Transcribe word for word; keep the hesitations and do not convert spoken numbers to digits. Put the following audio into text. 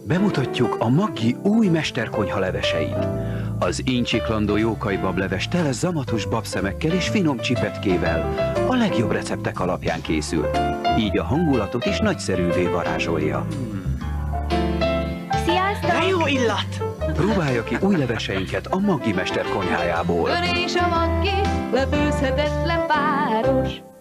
Bemutatjuk a Maggi új mesterkonyha leveseit. Az incsiklandó jókai bableves tele zamatos babszemekkel és finom csipetkével a legjobb receptek alapján készült. Így a hangulatot is nagyszerűvé varázsolja. Sziasztok! De jó illat! Próbálja ki új leveseinket a Maggi mesterkonyhájából. Ön és a Maggi, lepőzhetetlen páros.